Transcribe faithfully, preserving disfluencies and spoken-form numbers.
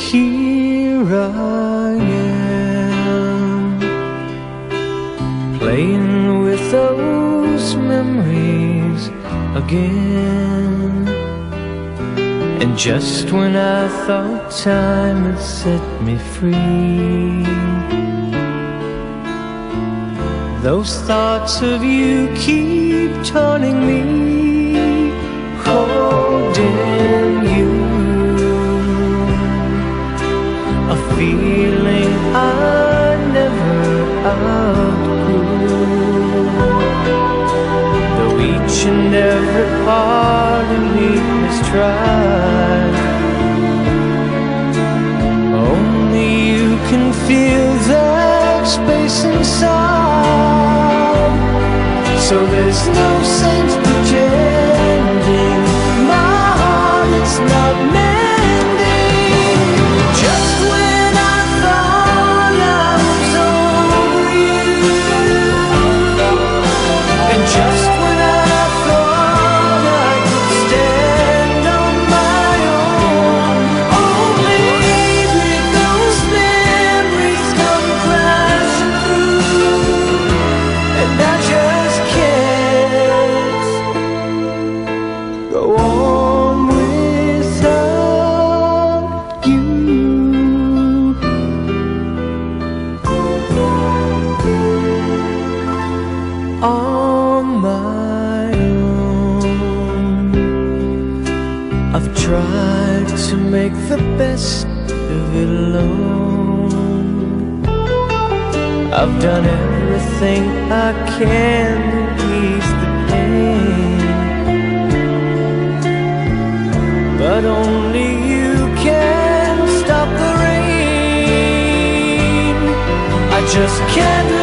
here I am, playing with those memories again. And just when I thought time had set me free, those thoughts of you keep taunting me, holding you, a feeling I never outgrew. Though each and every part of me has tried, only you can feel that space inside. So there's no sense pretending my heart it's not mending. Just when I thought I was over you, and just when I thought I could stand on my own, oh baby, those memories come crashing through, and I just can't go on without you. On my own, I've tried to make the best of it alone. I've done everything I can to ease the pain, but only you can stop the rain. I just can't